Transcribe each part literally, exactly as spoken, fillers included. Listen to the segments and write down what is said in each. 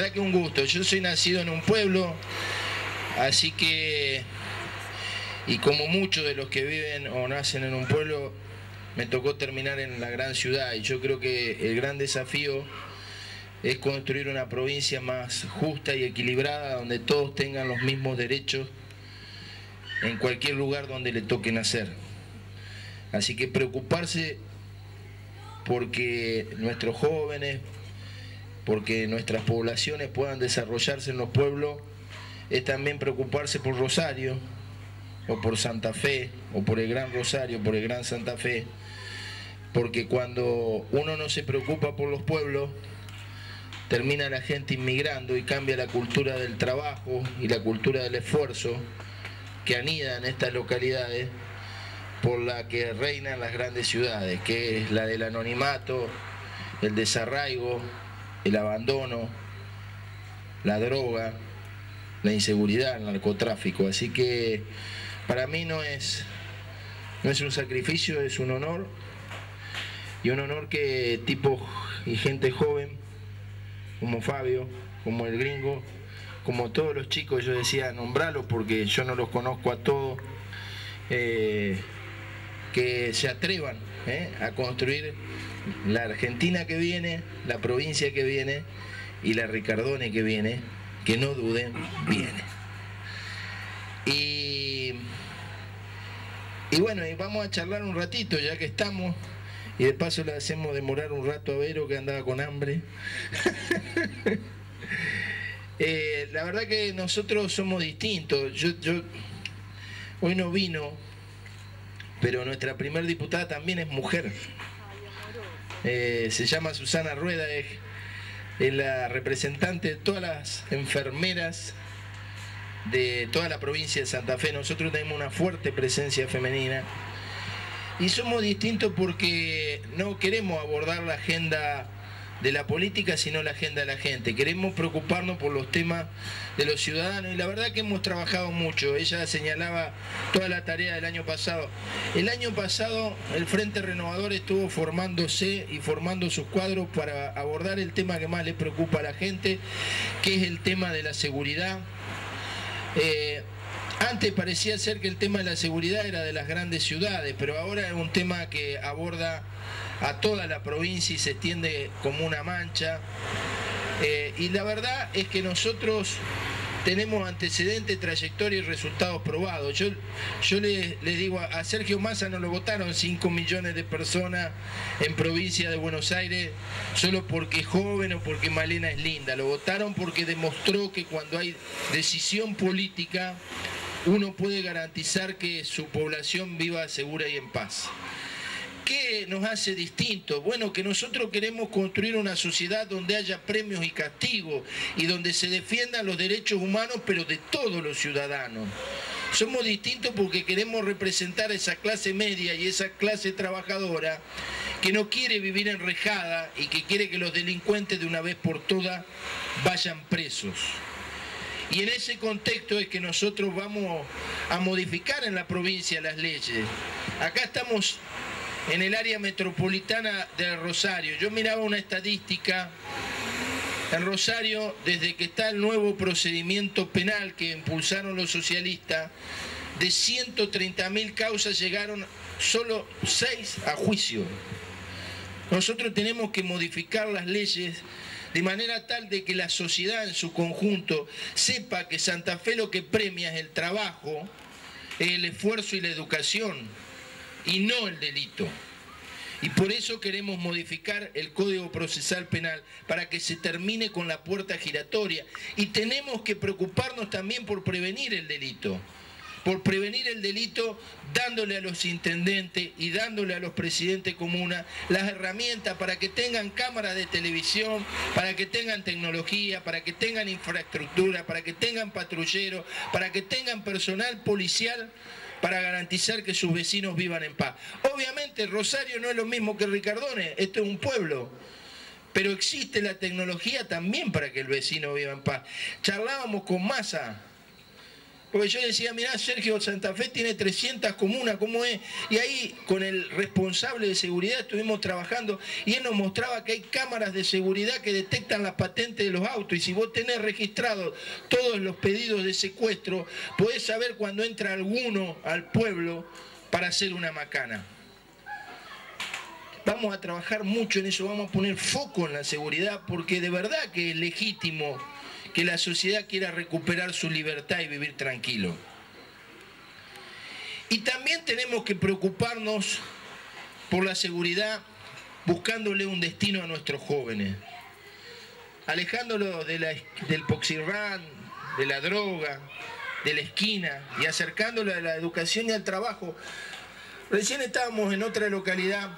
verdad que un gusto. Yo soy nacido en un pueblo, así que, y como muchos de los que viven o nacen en un pueblo, me tocó terminar en la gran ciudad, y yo creo que el gran desafío es construir una provincia más justa y equilibrada, donde todos tengan los mismos derechos en cualquier lugar donde le toque nacer. Así que preocuparse porque nuestros jóvenes, porque nuestras poblaciones puedan desarrollarse en los pueblos, es también preocuparse por Rosario, o por Santa Fe, o por el Gran Rosario, por el Gran Santa Fe, porque cuando uno no se preocupa por los pueblos, termina la gente inmigrando y cambia la cultura del trabajo y la cultura del esfuerzo que anida en estas localidades, por la que reinan las grandes ciudades, que es la del anonimato, el desarraigo, el abandono, la droga, la inseguridad, el narcotráfico. Así que para mí no es, no es un sacrificio, es un honor, y un honor que tipos y gente joven, como Fabio, como el gringo, como todos los chicos, yo decía nombrarlos porque yo no los conozco a todos, eh, que se atrevan eh, a construir la Argentina que viene, la provincia que viene y la Ricardone que viene, que no duden, viene. Y, y bueno, y vamos a charlar un ratito ya que estamos, y de paso le hacemos demorar un rato a Vero, que andaba con hambre. eh, la verdad que nosotros somos distintos. Yo, yo hoy no vino, pero nuestra primer diputada también es mujer. Eh, se llama Susana Rueda, es, es la representante de todas las enfermeras de toda la provincia de Santa Fe. Nosotros tenemos una fuerte presencia femenina y somos distintos porque no queremos abordar la agenda de la política, sino la agenda de la gente. Queremos preocuparnos por los temas de los ciudadanos, y la verdad que hemos trabajado mucho. Ella señalaba toda la tarea del año pasado. El año pasado el Frente Renovador estuvo formándose y formando sus cuadros para abordar el tema que más le preocupa a la gente, que es el tema de la seguridad. Eh, antes parecía ser que el tema de la seguridad era de las grandes ciudades, pero ahora es un tema que aborda a toda la provincia y se extiende como una mancha. Eh, y la verdad es que nosotros tenemos antecedentes, trayectoria y resultados probados. Yo, yo le, le digo, a, a Sergio Massa no lo votaron cinco millones de personas en provincia de Buenos Aires solo porque es joven o porque Malena es linda. Lo votaron porque demostró que cuando hay decisión política, uno puede garantizar que su población viva segura y en paz. ¿Qué nos hace distintos? Bueno, que nosotros queremos construir una sociedad donde haya premios y castigos y donde se defiendan los derechos humanos, pero de todos los ciudadanos. Somos distintos porque queremos representar a esa clase media y esa clase trabajadora que no quiere vivir enrejada y que quiere que los delincuentes de una vez por todas vayan presos. Y en ese contexto es que nosotros vamos a modificar en la provincia las leyes. Acá estamos en el área metropolitana de Rosario. Yo miraba una estadística en Rosario, desde que está el nuevo procedimiento penal que impulsaron los socialistas, de ciento treinta mil causas llegaron solo seis a juicio. Nosotros tenemos que modificar las leyes de manera tal de que la sociedad en su conjunto sepa que Santa Fe lo que premia es el trabajo, el esfuerzo y la educación, y no el delito. Y por eso queremos modificar el Código Procesal Penal para que se termine con la puerta giratoria. Y tenemos que preocuparnos también por prevenir el delito. Por prevenir el delito dándole a los intendentes y dándole a los presidentes de comuna las herramientas para que tengan cámaras de televisión, para que tengan tecnología, para que tengan infraestructura, para que tengan patrulleros, para que tengan personal policial, para garantizar que sus vecinos vivan en paz. Obviamente Rosario no es lo mismo que Ricardone, esto es un pueblo, pero existe la tecnología también para que el vecino viva en paz. Charlábamos con Massa Porque yo decía, mirá, Sergio, Santa Fe tiene trescientas comunas, ¿cómo es? Y ahí con el responsable de seguridad estuvimos trabajando y él nos mostraba que hay cámaras de seguridad que detectan las patentes de los autos y si vos tenés registrados todos los pedidos de secuestro, podés saber cuando entra alguno al pueblo para hacer una macana. Vamos a trabajar mucho en eso, vamos a poner foco en la seguridad porque de verdad que es legítimo que la sociedad quiera recuperar su libertad y vivir tranquilo. Y también tenemos que preocuparnos por la seguridad buscándole un destino a nuestros jóvenes, alejándolos de la, del poxirrán, de la droga, de la esquina y acercándolos a la educación y al trabajo. Recién estábamos en otra localidad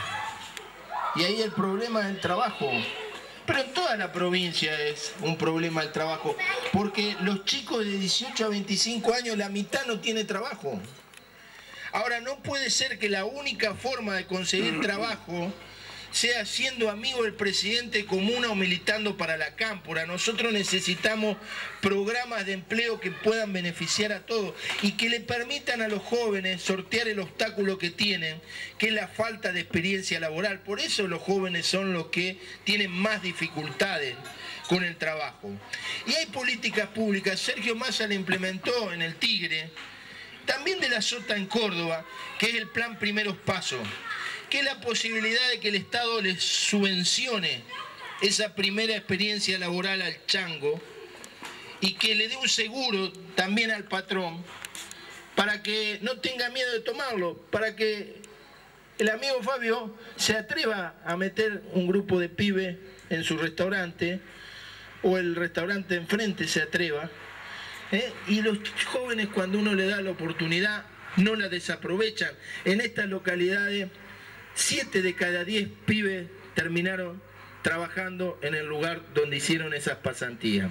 y ahí el problema es el trabajo. Pero en toda la provincia es un problema el trabajo, porque los chicos de dieciocho a veinticinco años, la mitad no tiene trabajo. Ahora, no puede ser que la única forma de conseguir trabajo sea siendo amigo del presidente de comuna o militando para la cámpora. Nosotros necesitamos programas de empleo que puedan beneficiar a todos y que le permitan a los jóvenes sortear el obstáculo que tienen, que es la falta de experiencia laboral. Por eso los jóvenes son los que tienen más dificultades con el trabajo. Y hay políticas públicas, Sergio Massa la implementó en el Tigre, también de la Sota en Córdoba, que es el plan Primeros Pasos, que es la posibilidad de que el Estado les subvencione esa primera experiencia laboral al chango y que le dé un seguro también al patrón para que no tenga miedo de tomarlo, para que el amigo Fabio se atreva a meter un grupo de pibes en su restaurante o el restaurante enfrente se atreva, ¿eh? Y los jóvenes cuando uno le da la oportunidad no la desaprovechan. En estas localidades siete de cada diez pibes terminaron trabajando en el lugar donde hicieron esas pasantías.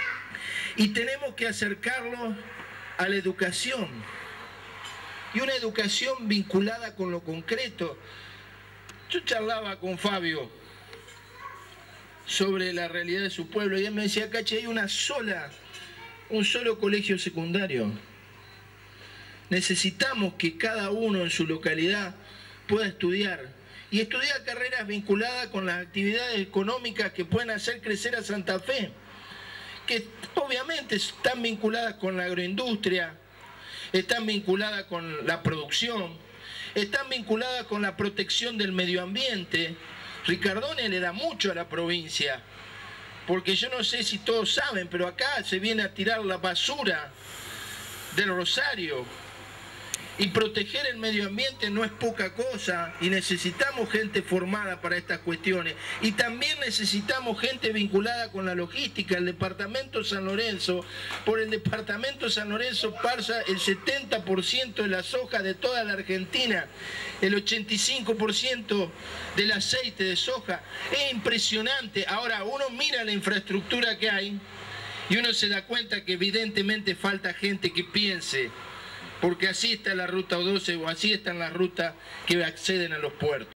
Y tenemos que acercarlos a la educación. Y una educación vinculada con lo concreto. Yo charlaba con Fabio sobre la realidad de su pueblo y él me decía, Cachi, hay una sola, un solo colegio secundario. Necesitamos que cada uno en su localidad pueda estudiar y estudiar carreras vinculadas con las actividades económicas que pueden hacer crecer a Santa Fe, que obviamente están vinculadas con la agroindustria, están vinculadas con la producción, están vinculadas con la protección del medio ambiente. Ricardone le da mucho a la provincia, porque yo no sé si todos saben, pero acá se viene a tirar la basura del Rosario. Y proteger el medio ambiente no es poca cosa y necesitamos gente formada para estas cuestiones. Y también necesitamos gente vinculada con la logística. El departamento San Lorenzo, por el departamento San Lorenzo pasa el setenta por ciento de la soja de toda la Argentina, el ochenta y cinco por ciento del aceite de soja. Es impresionante. Ahora uno mira la infraestructura que hay y uno se da cuenta que evidentemente falta gente que piense, porque así está la ruta doce o así están las rutas que acceden a los puertos.